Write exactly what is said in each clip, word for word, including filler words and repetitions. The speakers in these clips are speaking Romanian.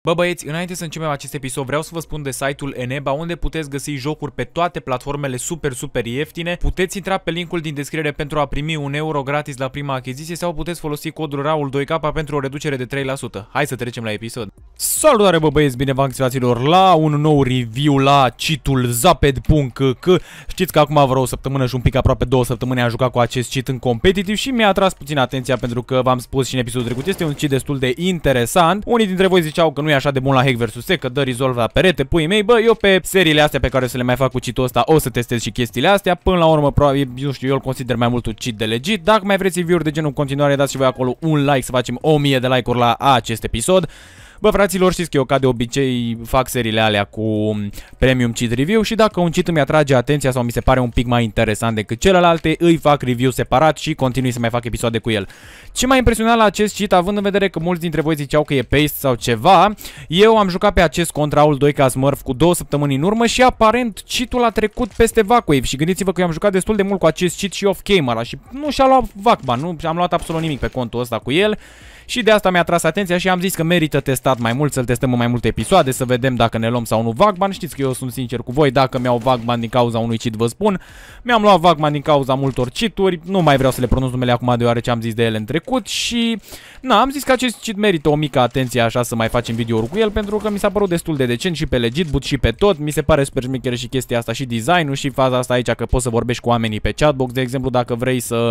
Bă băieți, înainte să începem acest episod, vreau să vă spun de site-ul Eneba, unde puteți găsi jocuri pe toate platformele super, super ieftine. Puteți intra pe linkul din descriere pentru a primi un euro gratis la prima achiziție sau puteți folosi codul Raul doi K pentru o reducere de trei la sută. Hai să trecem la episod. Salutare bă băieți, bine v-am găsit la un nou review la cheat-ul Zaped punct c k. Știți că acum vreo o săptămână și un pic, aproape două săptămâni, am jucat cu acest cheat în competitiv și mi-a atras puțin atenția pentru că v-am spus și în episodul trecut, este un cheat destul de interesant. Unii dintre voi ziceau că nu e așa de bun la hack versus hack, că dă resolve la perete, puii mei. Bă, eu pe seriile astea pe care o să le mai fac cu cheat-ul ăsta o să testez și chestiile astea. Până la urmă, probabil, nu știu, eu îl consider mai mult un cheat de legit. Dacă mai vreți review-uri de genul în continuare, dați și voi acolo un like să facem o mie de like-uri la acest episod. Bă, fraților, știți că eu ca de obicei fac seriile alea cu premium cheat review și dacă un cheat îmi atrage atenția sau mi se pare un pic mai interesant decât celelalte, îi fac review separat și continui să mai fac episoade cu el. Ce m-a impresionat la acest cheat, având în vedere că mulți dintre voi ziceau că e paste sau ceva, eu am jucat pe acest contra Raul doi K Smurf cu două săptămâni în urmă și aparent cheat-ul a trecut peste Vacwave și gândiți-vă că eu am jucat destul de mult cu acest cheat și off-camera și nu și-a luat Vacban, nu am luat absolut nimic pe contul ăsta cu el. Și de asta mi-a tras atenția și am zis că merită testat mai mult, să-l testăm în mai multe episoade, să vedem dacă ne luăm sau nu Vacban. Știți că eu sunt sincer cu voi, dacă mi-au Vacban din cauza unui cheat vă spun. Mi-am luat Vacban din cauza multor cheat-uri, nu mai vreau să le pronunț numele acum deoarece am zis de ele în trecut și... Na, am zis că acest cheat merită o mică atenție așa să mai facem videouri cu el pentru că mi s-a părut destul de decent și pe legit, but și pe tot. Mi se pare super șmecher și chestia asta și design-ul și faza asta aici că poți să vorbești cu oamenii pe chatbox, de exemplu, dacă vrei să...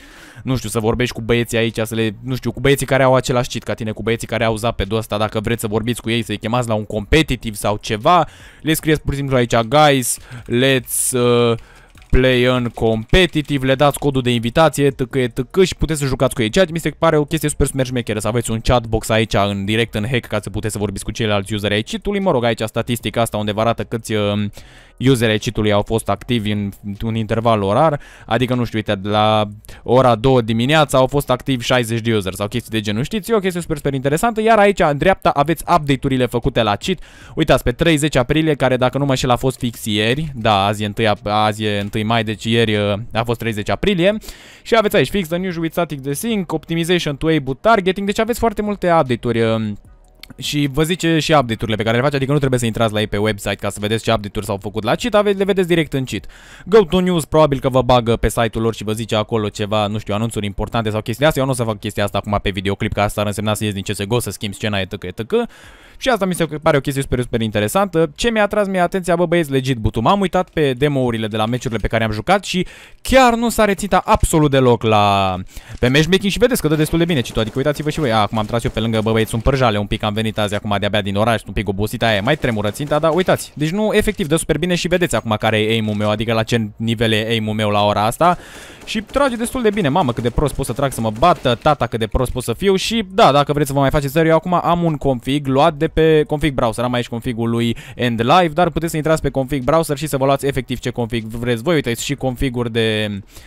Nu știu, să vorbești cu băieții aici, să le, nu știu, cu băieții care au același cheat ca tine, cu băieții care au Zaped-ul ăsta, dacă vreți să vorbiți cu ei, să-i chemați la un competitiv sau ceva, le scrieți pur și simplu aici, guys, let's uh, play în competitive, le dați codul de invitație, tăcă, tăcă și puteți să jucați cu ei. Ceea ce mi se pare o chestie super super șmecheră, să aveți un chatbox aici în direct în hack ca să puteți să vorbiți cu ceilalți useri ai cheat-ului. Mă rog, aici statistica asta unde vă arată câți uh, useri ai cheat-ului au fost activi în un interval orar, adică nu știu, uite, de la ora două dimineața au fost activi șaizeci de user sau chestii de genul, știți? E o chestie super super interesantă, iar aici în dreapta aveți update-urile făcute la cheat. Uitați, pe treizeci aprilie, care dacă nu mă înșel a fost fix ieri, da, azi e întâi, azi e întâi mai, deci ieri a fost treizeci aprilie. Și aveți aici fix the news with static desync, optimization to able targeting, deci aveți foarte multe update-uri. Și vă zice și update-urile pe care le face, adică nu trebuie să intrați la ei pe website ca să vedeți ce update-uri s-au făcut la cheat, le vedeți direct în cheat. Go to News probabil că vă bagă pe site-ul lor și vă zice acolo ceva, nu știu, anunțuri importante sau chestii astea. Eu nu o să fac chestia asta acum pe videoclip, că asta ar însemna să ies din C S G O, să schimb scena, etc, etc. Și asta mi se pare o chestie super, super interesantă. Ce mi-a atras mie atenția, bă băieți, legit butul. M-am uitat pe demo-urile de la meciurile pe care am jucat și chiar nu s-a reținut absolut deloc la pe matchmaking și vedeți că dă destul de bine cheat-ul. Adică uitați-vă și voi. A, acum am tras eu pe lângă, bă băieți, sunt părjale un pic, am venit azi acum de-abia din oraș, un pic obosit, aia mai tremură ținta, dar uitați. Deci nu, efectiv, dă super bine și vedeți acum care e aim-ul meu, adică la ce nivel e aim-ul meu la ora asta. Și trage destul de bine. Mamă, cât de prost pot să trag să mă bată, tata cât de prost pot să fiu și da, dacă vreți să vă mai faceți serio, eu acum am un config luat de pe config browser. Am aici configul lui End Live, dar puteți să intrați pe config browser și să vă luați efectiv ce config vreți voi. Uitați și configuri de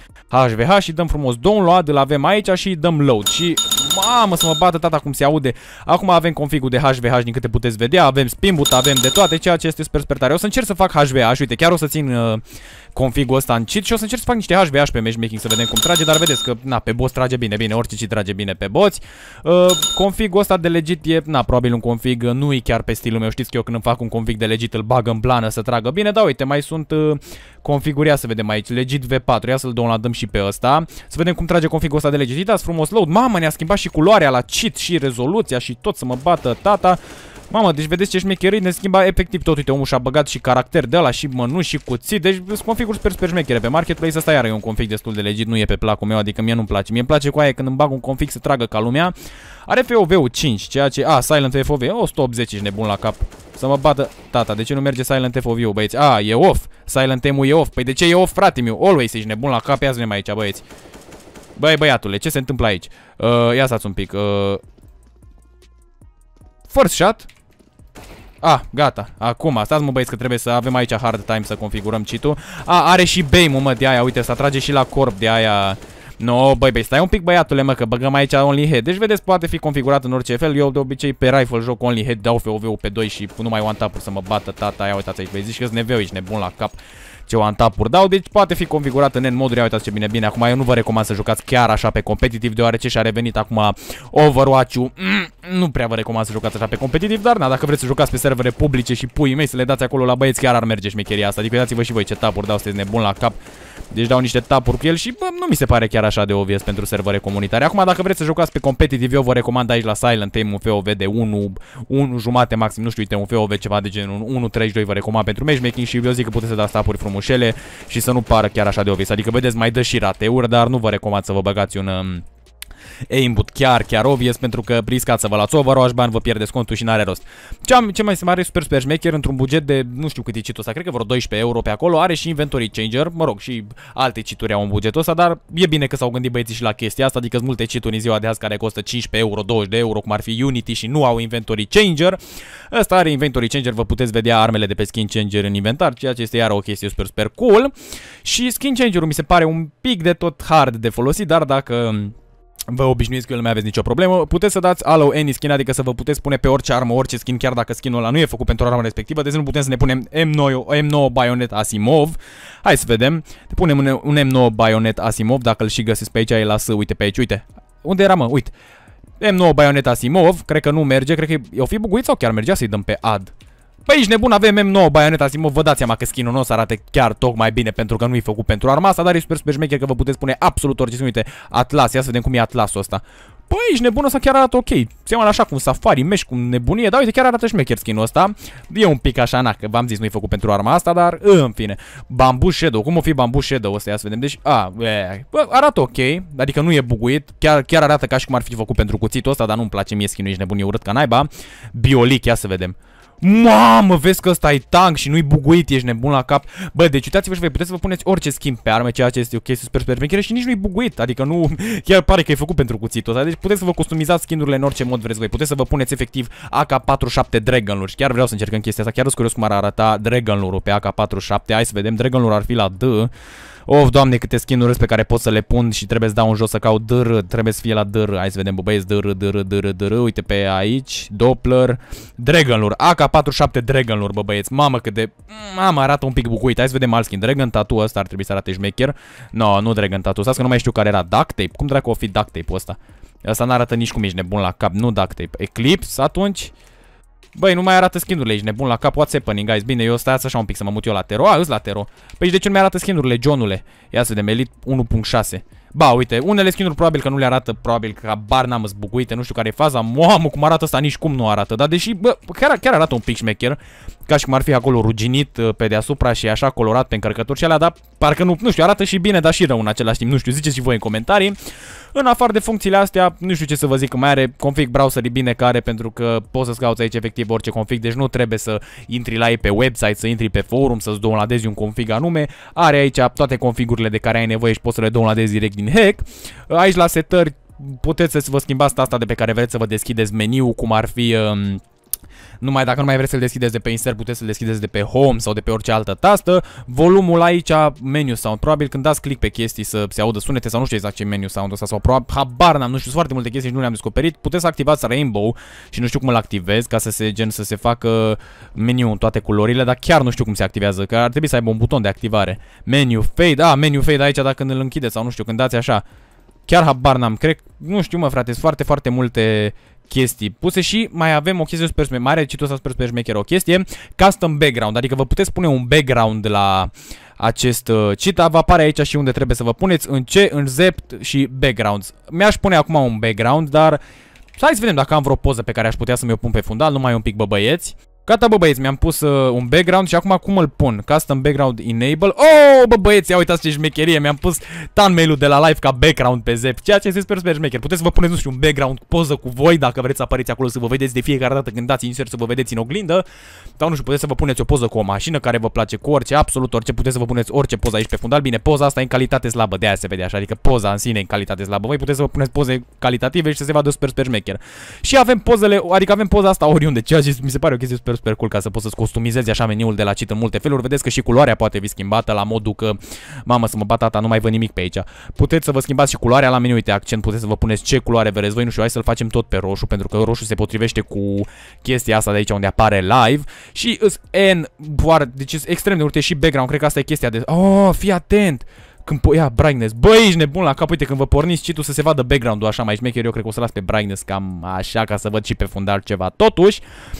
H V H și dăm frumos download, îl avem aici și dăm load și mamă să mă bată tata cum se aude. Acum avem configul de H V H din câte puteți vedea, avem spinboot, avem de toate, ceea ce este super super tare. O să încerc să fac H V H, uite, chiar o să țin uh, configul ăsta în cheat și o să încerc să fac niște H V H pe matchmaking să vedem cum trage, dar vedeți că na, pe boss trage bine, bine, orice cheat trage bine pe boți. Uh, configul ăsta de legit e, na, probabil un config, nu e chiar pe stilul meu, știți că eu când îmi fac un config de legit îl bag în plană să tragă bine, dar uite, mai sunt uh, configuri, ia să vedem aici, legit V patru, ia să-l downloadăm și pe ăsta, să vedem cum trage configul ăsta de legit. Uitați frumos load, mamă, ne-a schimbat și culoarea la cheat și rezoluția și tot să mă bată tata. Mamă, deci vedeți ce șmecherii, ne schimba efectiv tot, uite, omul și-a băgat și caracter de ăla și mănuși și cuțit, deci sunt configuri super super șmechere. Pe Marketplace ăsta iară e un config destul de legit, nu e pe placul meu, adică mie nu-mi place. Mie îmi place cu aia când îmi bag un config să tragă ca lumea. Are F O V-ul cinci, ceea ce, a, Silent F O V, o sută optzeci, ești nebun la cap. Să mă bată tata, de ce nu merge Silent F O V-ul, băieți? A, e off, Silent M-ul e off, păi de ce e off, frate meu? Always ești nebun la cap, ia să aici, băieți. Băi, băiatule, ce se întâmplă aici? Uh, ia stați un pic, uh... First shot? Ah, gata, acum, stați mă băieți că trebuie să avem aici hard time să configurăm cheat-ul. A, are și BAME-ul, mă, de aia, uite, să trage și la corp, de aia. No, băi, băi, stai un pic băiatule, mă, că băgăm aici only head. Deci vedeți, poate fi configurat în orice fel. Eu de obicei pe rifle joc only head, dau F O V-ul pe doi și nu mai one tap-uri să mă bată tata. Ia uitați aici, băi, zici că-s neveu, ești nebun la cap. ce one-tap-uri dau, deci poate fi configurat în N moduri. Ia uitați ce bine, bine, acum eu nu vă recomand să jucați chiar așa pe competitiv, deoarece și-a revenit acum Overwatch-ul. Mm, nu prea vă recomand să jucați așa pe competitiv, dar na, dacă vreți să jucați pe servere publice și puii mei să le dați acolo la băieți, chiar ar merge șmecheria asta. Adică uitați-vă și voi ce tap-uri dau, sunteți nebun la cap. Deci dau niște tapuri cu el și bă, nu mi se pare chiar așa de obvious pentru servere comunitare. Acum dacă vreți să jucați pe competitiv, eu vă recomand aici la Silent Aim un F O V de unu, unu jumate maxim, nu știu, uite, un F O V ceva de genul unu treizeci și doi vă recomand pentru matchmaking și eu zic că puteți să dați tapuri frumușele și să nu pară chiar așa de obvious. Adică vedeți, mai dă și rateuri, dar nu vă recomand să vă băgați un um, aimbot chiar, chiar obvious, pentru că riscați să vă luați Overwatch bani, vă pierdeți contul și n-are rost. Ce, am, ce mai se mare super super șmecher într-un buget de, nu știu cât e cheat-ul ăsta, cred că vreo doisprezece euro pe acolo, are și inventory changer, mă rog, și alte cheat-uri au în bugetul ăsta, dar e bine că s-au gândit băieții și la chestia asta, adică sunt multe cheat-uri în ziua de azi care costă cincisprezece euro, douăzeci de euro, cum ar fi Unity și nu au inventory changer. Ăsta are inventory changer, vă puteți vedea armele de pe skin changer în inventar, ceea ce este iar o chestie super super cool. Și skin changer-ul mi se pare un pic de tot hard de folosit, dar dacă vă obișnuiți cu el, nu mai aveți nicio problemă. Puteți să dați allow any skin, adică să vă puteți pune pe orice armă, orice skin, chiar dacă skinul ăla nu e făcut pentru arma respectivă. De exemplu, putem să ne punem M nouă, M nouă Bayonet Asimov. Hai să vedem. Ne punem un, un M nouă Bayonet Asimov, dacă îl și găsiți pe aici, e la S, uite pe aici, uite. Unde era, mă? Uite. M nouă Bayonet Asimov, cred că nu merge, cred că e o fi buguit sau chiar mergea să-i dăm pe add. Păi ești nebun, avem M nouă Bayonet Asimov, vă dați seama că skin-ul nu o să arate chiar tocmai bine pentru că nu e făcut pentru arma asta, dar e super super șmecher că vă puteți pune absolut orice. Uite, Atlas, ia să vedem cum e Atlasul ăsta. Păi ești nebun, o să chiar arată ok. Seamănă așa cum Safari, mesh, cum nebunie, dar uite, chiar arată șmecher skin-ul ăsta. E un pic așa, na, că v-am zis, nu e făcut pentru arma asta, dar în fine. Bamboo Shadow, cum o fi Bamboo Shadow ăsta, ia să vedem. Deci, a, e, bă, arată ok, adică nu e buguit, chiar, chiar arată ca și cum ar fi făcut pentru cuțitul ăsta, dar nu-mi place mie skin-ul, ești nebun, e urât ca naiba. Biolic, ia să vedem. Mamă, vezi că ăsta e tank și nu-i buguit, ești nebun la cap. Bă, deci uitați-vă și voi puteți să vă puneți orice schimb pe arme, ceea ce este o chestie super super veche și nici nu-i buguit. Adică nu, chiar pare că e făcut pentru cuțitul ăsta. Deci puteți să vă customizați skin-urile în orice mod vreți voi. Puteți să vă puneți efectiv A K patruzeci și șapte Dragon-uri. Și chiar vreau să încercăm chestia asta. Chiar sunt curios cum ar arăta Dragon-ul pe A K patruzeci și șapte. Hai să vedem, Dragon-ul ar fi la D. Of, doamne, câte skin-uri pe care pot să le pun și trebuie să dau în jos să caut D R, trebuie să fie la D R. Hai să vedem, bă, băieți, D R, D R, D R, D R, uite pe aici, Doppler, Dragon-lure, A K patruzeci și șapte Dragon-lure, bă, băieți, mamă cât de, mamă, arată un pic bucuit. Hai să vedem alt skin, Dragon Tattoo ăsta ar trebui să arate șmecher. No, nu Dragon Tattoo, stați că nu mai știu care era, Duct Tape, cum dracu o fi Duct Tape-ul ăsta? Ăsta n-arată nici cum ești nebun la cap, nu Duct Tape, Eclipse, atunci... Băi, nu mai arată skin-urile, ești nebun la cap, what's happening, guys? Bine, eu stai așa un pic să mă mut eu la Tero. A, îs la Tero. Păi de ce nu mi arată skin-urile, Johnule? Ia să vedem, Elite unu punct șase. Ba, uite, unele skin-uri probabil că nu le arată, probabil că habar n-am zbuguite, nu știu care e faza. Mamă, cum arată asta, nici cum nu arată. Dar deși, bă, chiar, chiar arată un pic șmecher, ca și cum ar fi acolo ruginit pe deasupra și așa colorat pe încărcături și alea, dar parcă nu, nu știu, arată și bine, dar și rău în același timp. Nu știu, ziceți și voi în comentarii. În afară de funcțiile astea, nu știu ce să vă zic, că mai are config browser bine care, pentru că poți să-ți cauți aici efectiv orice config, deci nu trebuie să intri la ei pe website, să intri pe forum, să-ți downloadezi un config anume. Are aici toate configurile de care ai nevoie și poți să le downloadezi direct din hack. Aici la setări puteți să vă schimbați asta de pe care vreți să vă deschideți meniul, cum ar fi... Um, numai dacă nu mai vreți să-l deschideți de pe insert, puteți să-l deschideți de pe home sau de pe orice altă tastă. Volumul aici, menu sound, probabil când dați click pe chestii să se audă sunete sau nu știu exact ce menu sound ăsta sau probabil, habar n-am, nu știu, foarte multe chestii și nu le-am descoperit. Puteți să activați Rainbow și nu știu cum îl activez ca să se gen să se facă meniu în toate culorile, dar chiar nu știu cum se activează, că ar trebui să aibă un buton de activare. Menu fade, a, menu fade aici dacă îl închideți sau nu știu, când dați așa. Chiar habar n-am, cred, nu știu mă frate, sunt foarte, foarte multe chestii puse și mai avem o chestie super super mare, citul ăsta super super șmecher, o chestie, custom background, adică vă puteți pune un background la acest uh, cheat, vă apare aici și unde trebuie să vă puneți, în ce, în zept și backgrounds. Mi-aș pune acum un background, dar hai să vedem dacă am vreo poză pe care aș putea să mi-o pun pe fundal, numai un pic, bă băieți. Gata, bă băieți, mi-am pus uh, un background și acum cum îl pun? Custom background enable. Oh, bă băieți, ia uitați ce șmecherie, mi-am pus thumbnail-ul de la live ca background pe Zep, ceea ce este super super șmecher. Puteți să vă puneți, nu știu, un background, poză cu voi, dacă vreți să apăreți acolo să vă vedeți de fiecare dată când dați insert să vă vedeți în oglindă. Sau nu știu, puteți să vă puneți o poză cu o mașină care vă place, cu orice, absolut orice, puteți să vă puneți orice poză aici pe fundal. Bine, poza asta e în calitate slabă, de aia se vede așa, adică poza în sine e în calitate slabă. Voi puteți să vă puneți poze calitative și să se vadă super super șmecher. Și avem pozele, adică avem poza asta oriunde, ceea ce mi se pare o chestie super super, super cool ca să poți să-ți customizezi așa meniul de la cheat în multe feluri. Vedeți că și culoarea poate fi schimbată la modul că, mamă, să mă bat tata, nu mai văd nimic pe aici. Puteți să vă schimbați și culoarea la meniu, uite, accent, puteți să vă puneți ce culoare vreți voi, nu știu, hai să-l facem tot pe roșu, pentru că roșu se potrivește cu chestia asta de aici unde apare live și îs N, deci e extrem de multe și background, cred că asta e chestia de... Oh, fii atent! Când ia brightness, băi, ești nebun la cap, uite, când vă porniți cheat-ul să se vadă background-ul așa mai șmecher, eu cred că o să las pe brightness cam așa ca să văd și pe fundal ceva. Totuși,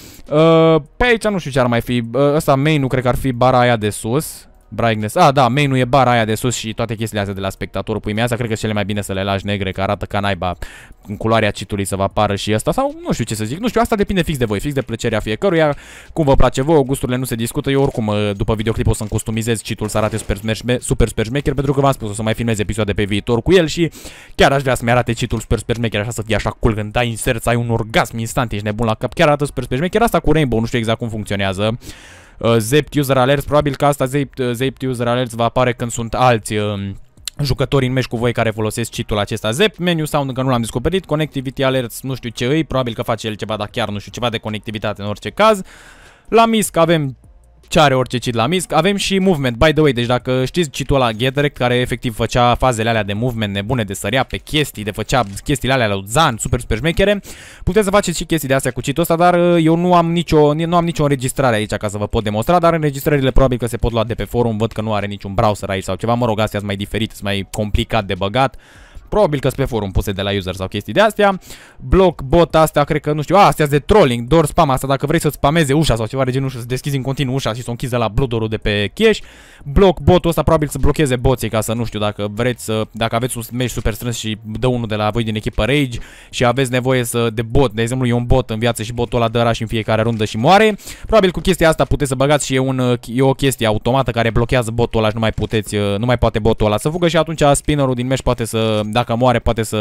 uh, pe aici nu știu ce ar mai fi, uh, ăsta main-ul cred că ar fi bara aia de sus. Brightness. Ah, da, main-ul e bara aia de sus și toate chestiile astea de la spectatorul. Pui mea, cred că cele mai bine să le lași negre, că arată ca naiba în culoarea cheat-ului să vă apară și ăsta. Sau nu știu ce să zic. Nu știu, asta depinde fix de voi, fix de plăcerea fiecăruia. Cum vă place vouă, gusturile nu se discută. Eu oricum după videoclip o să-mi customizez cheat-ul să arate super, super, super șmecher, pentru că v-am spus o să mai filmez episoade pe viitor cu el și chiar aș vrea să-mi arate cheat-ul super, super șmecher, așa să fie așa cool când dai insert, ai un orgasm instant, ești nebun la cap. Chiar arată super, super șmecher. Asta cu Rainbow, nu știu exact cum funcționează. Uh, Zept User Alerts, probabil că asta Zept, uh, Zept User Alerts va apare când sunt alți uh, jucători în meci cu voi care folosesc cheat-ul acesta. Zept, Menu Sound încă nu l-am descoperit, Connectivity Alerts nu știu ce îi, probabil că face el ceva, dar chiar nu știu, ceva de conectivitate în orice caz. La M I S C avem ce are orice cheat la M I S C, avem și movement, by the way, deci dacă știți cheat-ul ăla GetRect, care efectiv făcea fazele alea de movement nebune, de sărea pe chestii, de făcea chestiile alea la Zan, super, super șmechere, puteți să faceți și chestii de astea cu cheat-ul ăsta, dar eu nu am nicio, nu am nicio înregistrare aici ca să vă pot demonstra, dar înregistrările probabil că se pot lua de pe forum, văd că nu are niciun browser aici sau ceva, mă rog, astea sunt mai diferite, sunt mai complicat de băgat. Probabil că sunt pe forum puse de la user sau chestii de astea. Block bot astea, cred că, nu știu, a, astea de trolling, door spam, asta dacă vrei să-ți spameze ușa sau ceva de genul, să deschizi în continuu ușa și să o închizi de la bludorul de pe cache. Block botul ăsta probabil să blocheze boții ca să, nu știu, dacă vreți să, dacă aveți un match super strâns și dă unul de la voi din echipă Rage și aveți nevoie să, de bot, de exemplu, e un bot în viață și botul ăla dă rush în fiecare rundă și moare. Probabil cu chestia asta puteți să băgați și e, un, e o chestie automată care blochează botul ăla și nu mai puteți, nu mai poate botul ăla să fugă și atunci spinnerul din match poate să, dacă moare, poate să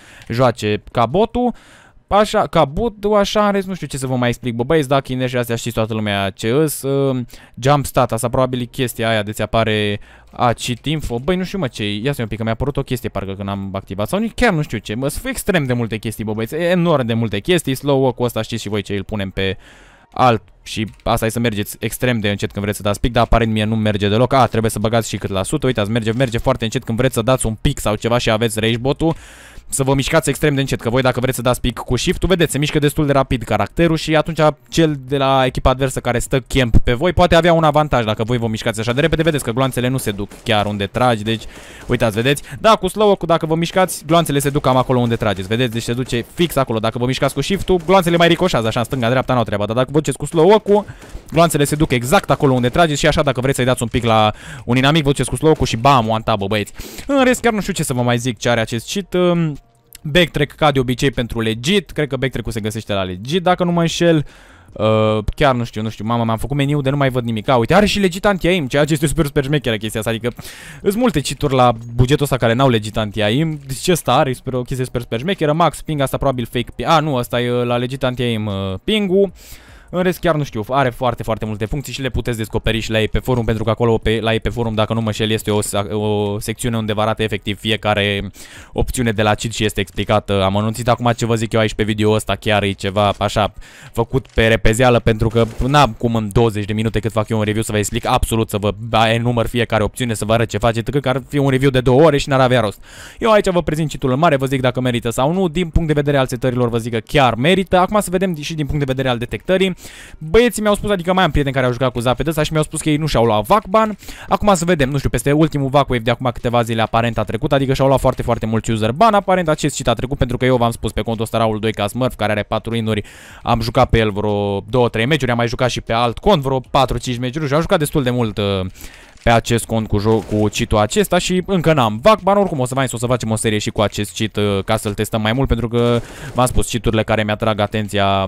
joace ca botul, așa, ca botul, așa, în rest, nu știu ce să vă mai explic, bă, băieți, dacă ine și astea știți toată lumea ce îs, uh, jump stat, asta probabil e chestia aia de ți apare a cheat info, băi, nu știu mă ce, ia să un pic, că mi-a apărut o chestie parcă când am activat, sau chiar nu știu ce, mă, sunt extrem de multe chestii, bă, băieți, enorm de multe chestii, slow walk-ul ăsta știți și voi ce îl punem pe alt și asta e să mergeți extrem de încet când vreți să dați pic, dar aparent mie nu merge deloc. A, trebuie să băgați și cât la sută, uitați, merge, merge foarte încet când vreți să dați un pic sau ceva și aveți rage bot-ul. Să vă mișcați extrem de încet, că voi dacă vreți să dați pic cu shift-ul, vedeți, se mișcă destul de rapid caracterul și atunci cel de la echipa adversă care stă camp pe voi poate avea un avantaj dacă voi vă mișcați așa de repede, vedeți că gloanțele nu se duc chiar unde tragi, deci uitați, vedeți? Da, cu slow-ul, dacă vă mișcați, gloanțele se duc cam acolo unde trageți, vedeți? Deci se duce fix acolo. Dacă vă mișcați cu shift-ul, gloanțele mai ricoșează așa în stânga, dreapta, n-au treaba, dar dacă vă duceți cu slow-ul, gloanțele se duc exact acolo unde trageți și așa dacă vreți să-i dați un pic la un inamic, vă duceți cu slow-ul și bam, one tap, băieți. În rest, chiar nu știu ce să vă mai zic ce are acest cheat. Backtrack ca de obicei pentru legit, cred că backtrack-ul se găsește la legit, dacă nu mă înșel. Uh, chiar nu știu, nu știu, mama, m-am făcut meniu de nu mai văd nimic. A, uite, are și legit anti-aim, ceea ce este super, super șmecheră chestia asta, adică sunt multe cheat-uri la bugetul ăsta care n-au legit anti-aim, deci ce ăsta are, super, o chestie super, super șmecheră. Max ping, asta probabil fake, a, nu, asta e la legit anti-aim uh, ping-ul. În rest, chiar nu știu, are foarte, foarte multe funcții și le puteți descoperi și la ei pe forum, pentru că acolo pe, la ei pe forum, dacă nu mă șel, este o, o secțiune unde vă arată efectiv fiecare opțiune de la cheat și este explicată amănunțit. Acum ce vă zic eu aici pe video ăsta chiar e ceva așa făcut pe repezeală, pentru că n-am cum în douăzeci de minute cât fac eu un review să vă explic absolut, să vă enumăr fiecare opțiune, să vă arăt ce faceți, că ar fi un review de două ore și n-ar avea rost. Eu aici vă prezint cheat-ul în mare, vă zic dacă merită sau nu, din punct de vedere al setărilor vă zic că chiar merită. Acum să vedem și din punct de vedere al detectării. Băieții mi-au spus, adică mai am prieteni care au jucat cu Zaped ăsta și mi-au spus că ei nu și-au luat V A C ban. Acum să vedem, nu știu, peste ultimul V A C Wave de acum câteva zile aparent a trecut, adică și-au luat foarte, foarte mulți user ban. Aparent acest cheat a trecut pentru că eu v-am spus pe contul ăsta Raul doi ca Smurf, care are patru inuri, am jucat pe el vreo două trei meciuri, am mai jucat și pe alt cont vreo patru cinci meciuri și am jucat destul de mult uh, pe acest cont cu, cu cheat-ul acesta și încă n-am V A C ban, oricum o să, mai, o să facem o serie și cu acest cheat uh, ca să-l testăm mai mult, pentru că v-am spus, cheat-urile care mi-atrag atenția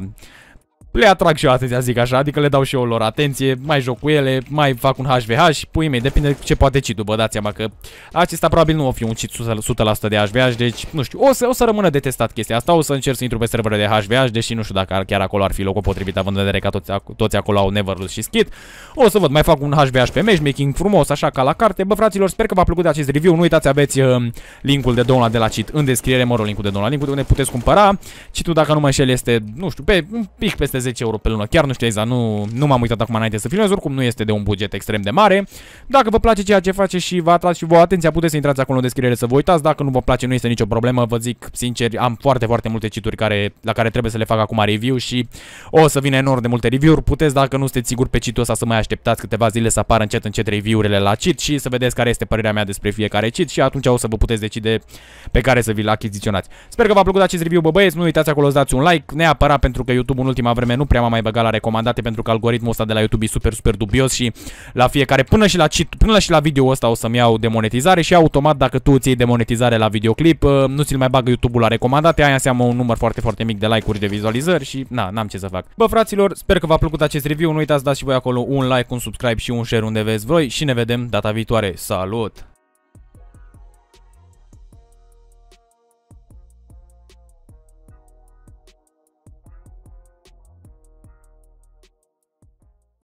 le atrag și eu atenția, zic așa, adică le dau și eu lor atenție, mai joc cu ele, mai fac un H V H, pui mei, depinde ce poate cheat-ul, bă, dați seama că acesta probabil nu o fi un cheat o sută la sută de H V H, deci nu știu, o să, o să rămână de testat chestia asta, o să încerc să intru pe serverele de H V H, deși nu știu dacă chiar acolo ar fi locul potrivit, având în vedere că toți, toți acolo au Neverlose și Skit. O să văd, mai fac un H V H pe matchmaking frumos, așa ca la carte. Bă, fraților, sper că v-a plăcut de acest review, nu uitați, aveți uh, linkul de download de la cheat în descriere, mă rog, linkul de download, linkul de unde puteți cumpăra. Cheat-ul, dacă nu mă înșel, este, nu știu, pe un pic peste zece euro pe lună. Chiar nu știu exact, nu, nu m-am uitat acum înainte să filmez, oricum nu este de un buget extrem de mare. Dacă vă place ceea ce face și vă atras și vă atenția, puteți să intrați acolo în descriere să vă uitați. Dacă nu vă place, nu este nicio problemă, vă zic sincer, am foarte, foarte multe cheat-uri care, la care trebuie să le fac acum review și o să vină enorm de multe review-uri. Puteți, dacă nu sunteți siguri pe cheat-ul ăsta, să mai așteptați câteva zile să apară încet încet review-urile la cheat și să vedeți care este părerea mea despre fiecare cheat și atunci o să vă puteți decide pe care să vi-l achiziționați. Sper că v-a plăcut acest review, bă băieți, nu uitați acolo să dați un like, neapărat, pentru că YouTube în ultima vreme nu prea m-a mai băgat la recomandate, pentru că algoritmul ăsta de la YouTube e super, super dubios și la fiecare, până și la cheat, până și la video ăsta o să-mi iau demonetizare și automat dacă tu îți iei demonetizare la videoclip, nu ți-l mai bagă YouTube-ul la recomandate, aia înseamnă un număr foarte, foarte mic de like-uri, de vizualizări și na, n-am ce să fac. Bă, fraților, sper că v-a plăcut acest review, nu uitați să dați și voi acolo un like, un subscribe și un share unde veți voi și ne vedem data viitoare. Salut!